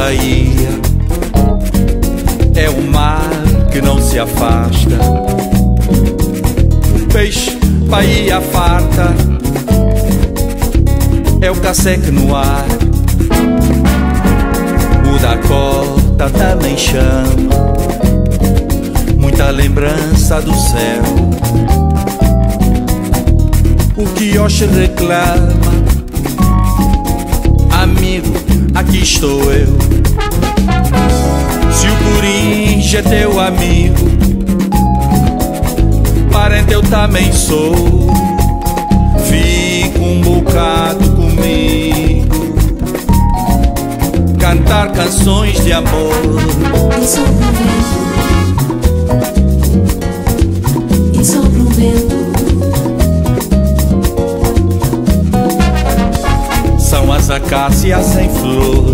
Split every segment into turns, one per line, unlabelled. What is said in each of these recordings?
Bahia é o mar que não se afasta. Peixe, Bahia farta, é o caceque no ar. O da cota também chama, muita lembrança do céu. O quiosque reclama, amigo, aqui estou eu. Se o Coringa é teu amigo, parente eu também sou. Fica um bocado comigo, cantar canções de amor.
E sopra o vento, e sopra o vento.
São as acácias em flor,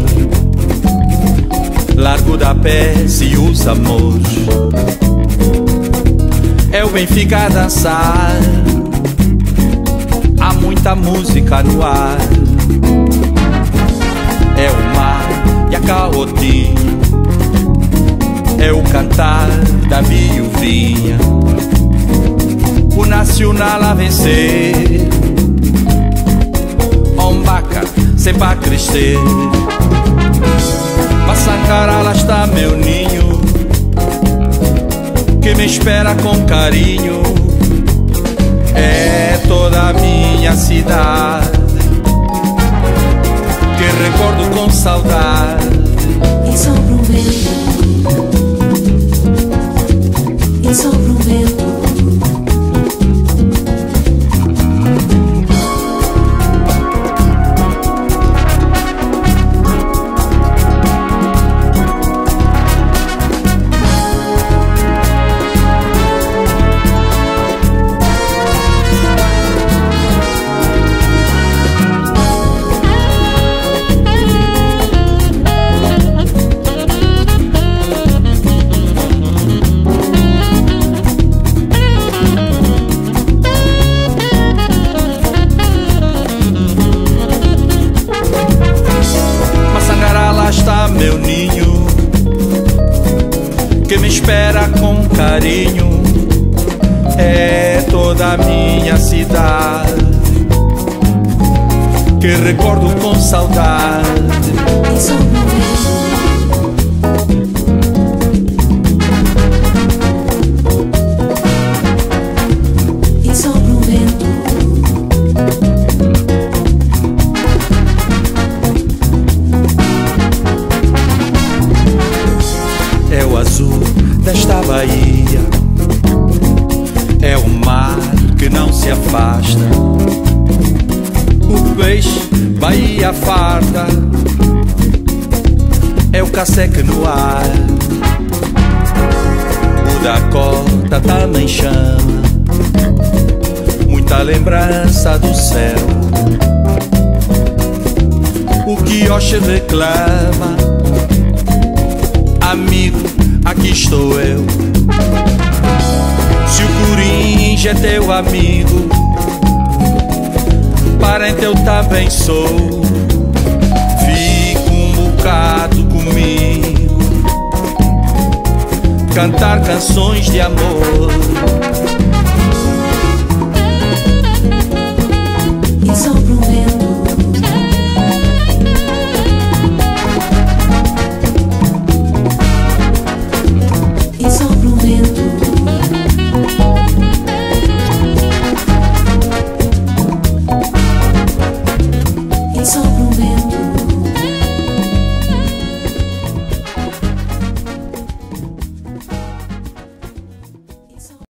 Largo da Pés e os amores. É o Benfica a dançar, há muita música no ar. É o mar e a caotinha, é o cantar da viuvinha. O nacional a vencer, Ombaca sempre a crescer. Massancara, lá está meu ninho, que me espera com carinho. É toda a minha cidade, que recordo com saudade.
E sopra o vento, e sopra o vento.
Meu ninho, que me espera com carinho. É toda a minha cidade, que recordo com saudade.
E sopra o vento, e sopra o vento.
É o azul desta Bahia, é o mar que não se afasta. O peixe, Bahia farta, é o caceque no ar. O da cota também chama, muita lembrança do céu. O quiosque reclama, amigo, aqui estou eu. Se o Coringa é teu amigo, parente eu também sou. Fica um bocado comigo, cantar canções de amor.